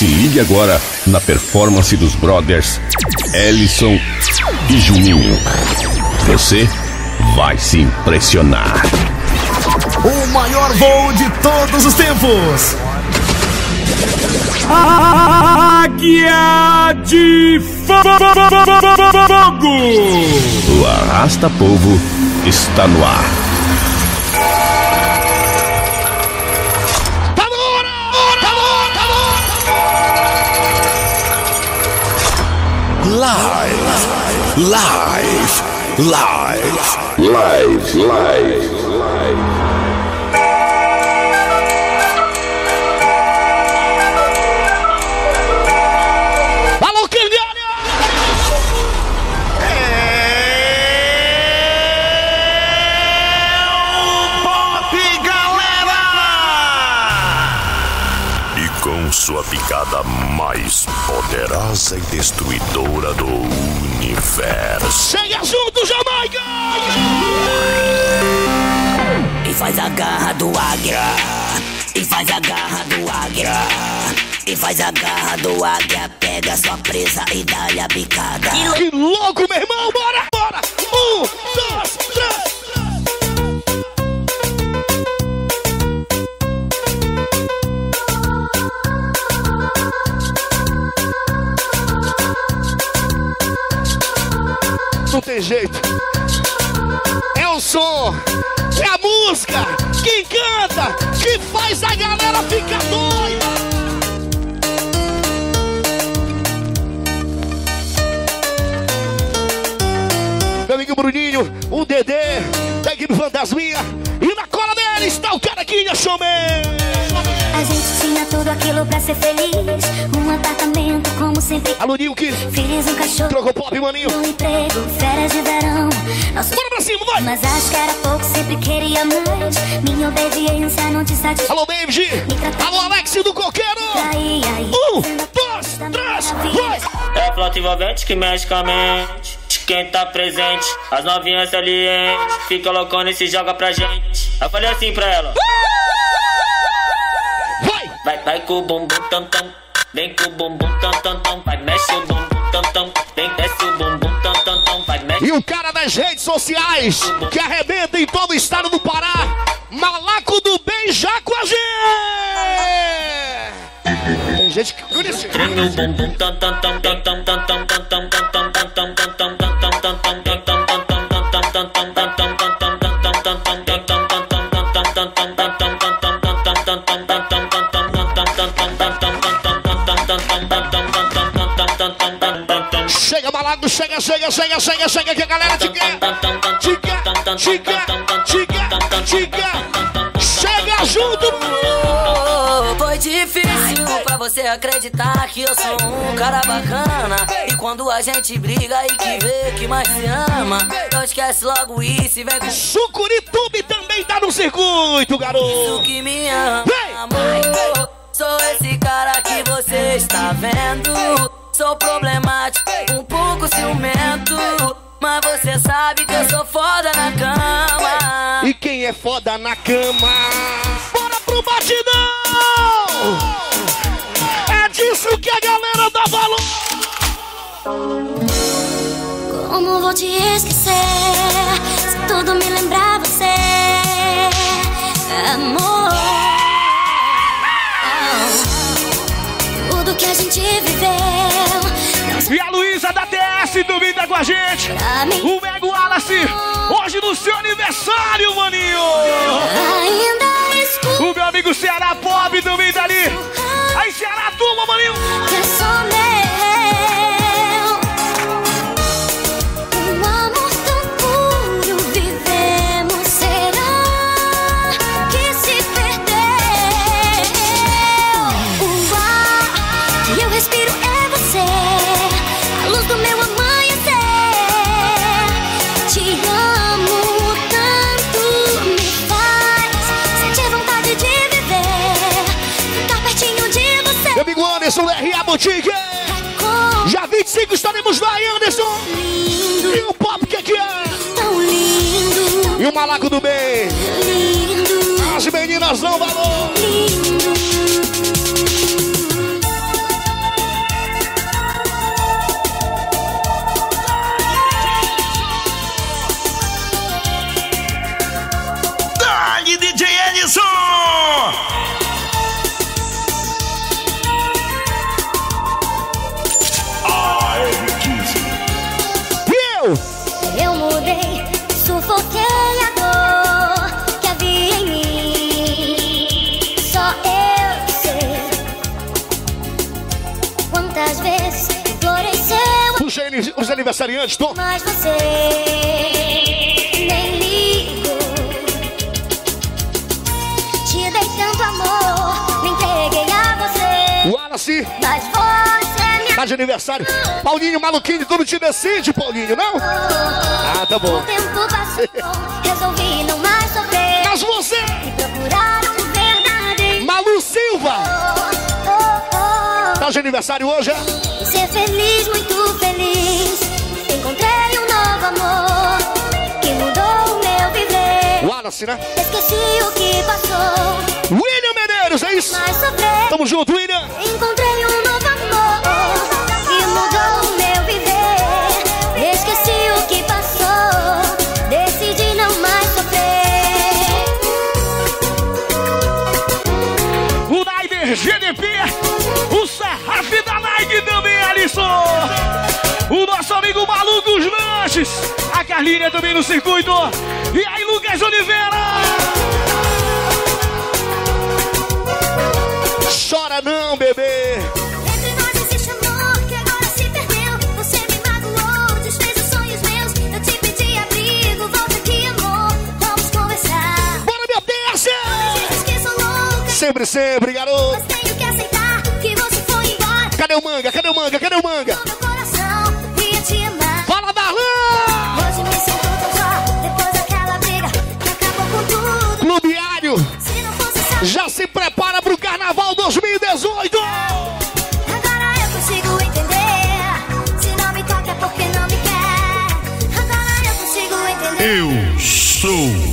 Se ligue agora na performance dos brothers Ellison e Juninho. Você vai se impressionar. O maior voo de todos os tempos. Águia de Fogo. O Arrasta-Povo está no ar. Live. Alô, Cangalha! Pop, galera! E com sua picada mais poderosa e destruidora do universo. Chega junto, Jamaica! E faz a garra do águia. E faz a garra do águia. E faz a garra do águia. Pega sua presa e dá-lhe a bicada. Que louco, meu irmão! Bora! 1, 2, 3! Não tem jeito. É o som, é a música, quem canta, que faz a galera ficar doida. Meu amigo Bruninho, o Dedê, da equipe Fantasminha. E na cola dele está o Caraquinha Showman. A gente tinha tudo aquilo pra ser feliz. Um apartamento como sempre. Alô, Nilke. Fiz um cachorro. Trocou pop, maninho. Um emprego, férias de verão. Nosso... Bora pra cima, vai. Mas acho que era pouco, sempre queria mais. Minha obediência não te satisfaz. Alô, David. Alô, Alex do Coqueiro. 1, 2, 3, vai. É a flauta envolvente que mexe com a mente. Quem tá presente, as novinhas salientes. Fica loucona e se joga pra gente. Eu falei assim pra ela. Vai com o bumbum tam tam, vem com o bumbum tam tam tam, vai mexe o bumbum tam tam, vem desce o bumbum tam tam tam, vai mexe. E o cara das redes sociais que arrebenta em todo o estado do Pará, Malaco do Bem já com a gente. Tem gente que conhece. Treme o bumbum tam tam tam tam tam tam tam tam tam tam tam tam tam tam tam tam tam tam Chega, Malaco, chega, que a galera te quer. Chega junto. Foi difícil pra você acreditar que eu sou um cara bacana. E quando a gente briga e que vê que mais se ama, não esquece logo isso e vem com... Sucuritube também tá no circuito, garoto. Isso que me ama, amor. Sou esse cara que você está vendo. Sou problemático, um pouco ciumento, mas você sabe que eu sou foda na cama. E quem é foda na cama? Bora pro batidão! É disso que a galera dá valor. Como vou te esquecer se tudo me lembrar você, amor? Tudo que a gente viveu. E a Luísa da TS duvida com a gente. O Mego Wallace, hoje no seu aniversário, maninho. Ainda escuto. O meu amigo Ceará Pop duvida ali. Aí, Ceará, turma, maninho. Que é só meu. Um amor tão puro vivemos. Será que se perdeu? O ar que eu respiro é você. A luz do meu amanhecer. Te amo tanto, me faz sentir vontade de viver. Ficar pertinho de você. Meu amigo Anderson, R.A. Boutique. Já 25 estaremos lá, Anderson. Lindo. E o Pop, que é? Tão lindo. E o Malaco do Bem. Lindo. As meninas dão valor. Lindo. aconteceu? Eu mudei, sufoquei a dor que havia em mim. Só eu sei quantas vezes floresceu. Os aniversariantes, tô. Mas você nem ligou. Te dei tanto amor, me entreguei a você. Wallace. Mas você me Tá de aniversário. Paulinho, maluquinho, tu não te decide, Paulinho, não? Ah, tá bom. O tempo passou, resolvi não mais sofrer. Mas você... E procurar um verdadeiro Malu Silva. Tá de aniversário hoje, é? Ser feliz, muito feliz. Encontrei um novo amor que mudou o meu viver. Wallace, né? Esqueci o que passou. William Medeiros, é isso? Mas sofrer. Tamo junto, William. Encontrei um novo amor que mudou o meu viver. Esqueci o que passou. Decidi não mais sofrer. O Naider GDP. O Serraf da Nike também, Alisson. O nosso amigo Maluco dos Lanches. A Carlinha também no circuito. E aí, Lucas Oliveira. Chora não, bebê. Entre nós existe amor que agora se perdeu. Você me magoou, desfez os sonhos meus. Eu te pedi abrigo, volta aqui, amor. Vamos conversar. Bora, meu terça. Dizes que sou louca, Sempre, sempre, garoto. mas tenho que aceitar que você foi embora. Cadê o manga? Cadê o manga? Cadê o manga? No meu coração, ia te amar. Fala, Darlan! Hoje me sinto tão só, depois daquela briga que acabou com tudo. Clubiário, Se não fosse essa... já se prepara pro Carnaval 2018! Agora eu consigo entender. Se não me toca é porque não me quer. Agora eu consigo entender. Eu sou